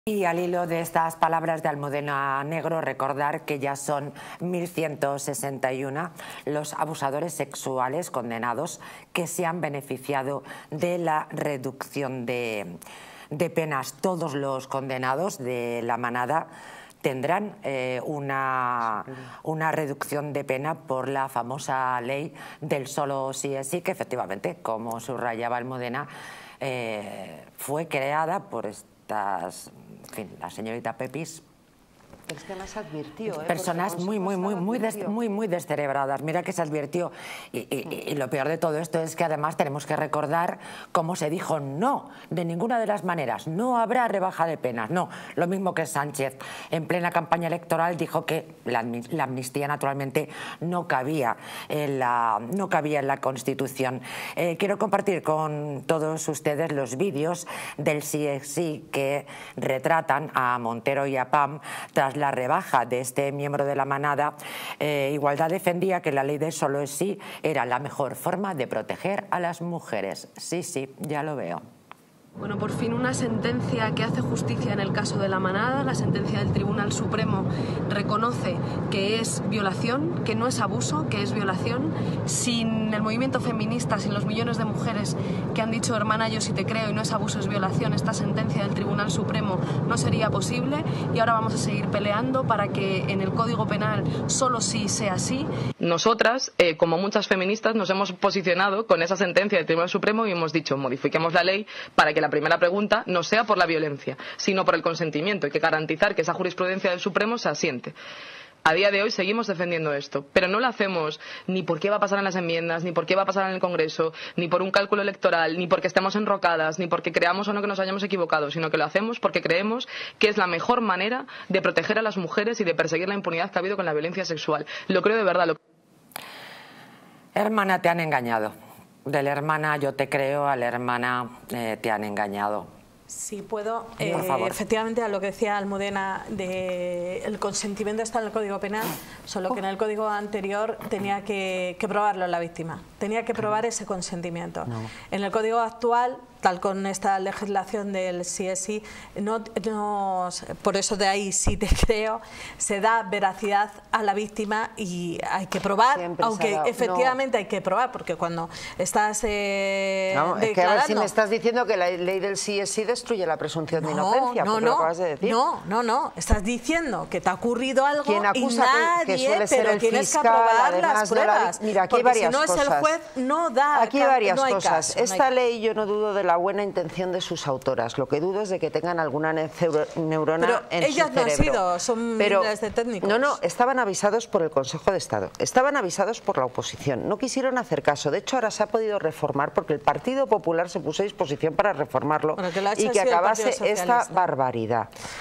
Y al hilo de estas palabras de Almudena Negro, recordar que ya son 1.161 los abusadores sexuales condenados que se han beneficiado de la reducción de penas. Todos los condenados de la manada tendrán una reducción de pena por la famosa ley del solo sí es sí, que efectivamente, como subrayaba Almudena, fue creada por en fin, la señorita Pepis. Es que más advirtió, personas muy descerebradas. Mira que se advirtió. Y lo peor de todo esto es que además tenemos que recordar cómo se dijo no, de ninguna de las maneras. No habrá rebaja de penas. No, lo mismo que Sánchez en plena campaña electoral dijo que la amnistía naturalmente no cabía en la Constitución. Quiero compartir con todos ustedes los vídeos del sí es sí que retratan a Montero y a Pam tras la rebaja de este miembro de la manada. Igualdad defendía que la ley de solo es sí era la mejor forma de proteger a las mujeres. Sí, ya lo veo. Bueno, por fin una sentencia que hace justicia en el caso de la manada. La sentencia del Tribunal Supremo reconoce que es violación, que no es abuso, que es violación. Sin el movimiento feminista, sin los millones de mujeres que han dicho hermana yo sí te creo y no es abuso, es violación, esta sentencia del Tribunal Supremo no sería posible, y ahora vamos a seguir peleando para que en el Código Penal solo sí sea sí. Nosotras, como muchas feministas, nos hemos posicionado con esa sentencia del Tribunal Supremo y hemos dicho modifiquemos la ley para que la primera pregunta no sea por la violencia, sino por el consentimiento. Hay que garantizar que esa jurisprudencia del Supremo se asiente. A día de hoy seguimos defendiendo esto, pero no lo hacemos ni por qué va a pasar en las enmiendas, ni por qué va a pasar en el Congreso, ni por un cálculo electoral, ni porque estemos enrocadas, ni porque creamos o no que nos hayamos equivocado, sino que lo hacemos porque creemos que es la mejor manera de proteger a las mujeres y de perseguir la impunidad que ha habido con la violencia sexual. Lo creo de verdad. Hermana, te han engañado. De la hermana yo te creo, a la hermana te han engañado. Sí, puedo. Por favor. Efectivamente, a lo que decía Almudena, el consentimiento está en el Código Penal, solo que en el Código anterior tenía que probarlo la víctima. Tenía que probar ese consentimiento. No. En el Código actual, tal con esta legislación del sí es sí, por eso de ahí sí te creo, se da veracidad a la víctima y hay que probar, siempre aunque efectivamente hay que probar, porque cuando estás no, es que a ver si me estás diciendo que la ley del sí es sí destruye la presunción de inocencia, porque lo acabas de decir. No, estás diciendo que te ha ocurrido algo quien acusa y nadie, que suele ser el tienes fiscal, que probar las pruebas. Mira, aquí hay varias cosas. Si no es el juez, no da. Aquí hay varias cosas. Caso, esta ley yo no dudo de la buena intención de sus autoras, lo que dudo es de que tengan alguna neurona pero en su cerebro. Ellas no han sido, son miles de técnicos. No, estaban avisados por el Consejo de Estado, estaban avisados por la oposición, no quisieron hacer caso. De hecho, ahora se ha podido reformar porque el Partido Popular se puso a disposición para reformarlo y que acabase esta barbaridad.